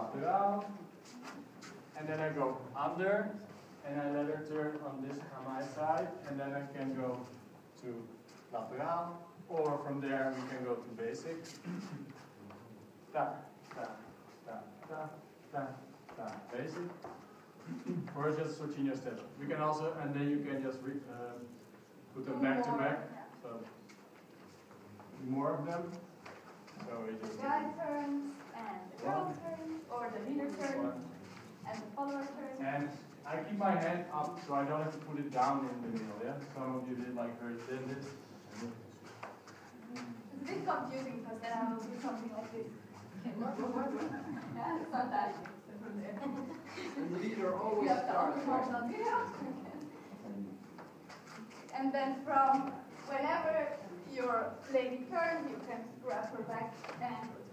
lateraal. And then I go under, and I let her turn on my side, and then I can go to lateraal, or from there we can go to basic. Ta, ta, ta, ta, ta, ta, basic. Or just switching your steps. We can also, and then you can just put them back to back. So more of them. So we just guy turns and the girl turns, or the leader turns and the follower turns. And I keep my hand up so I don't have to put it down in the middle. Yeah. Some of you did like her did this. It's a bit confusing because then I will do something like this. Yeah, it's not that easy. And the leader always starts. And then from whenever your lady turns, you can grab her back and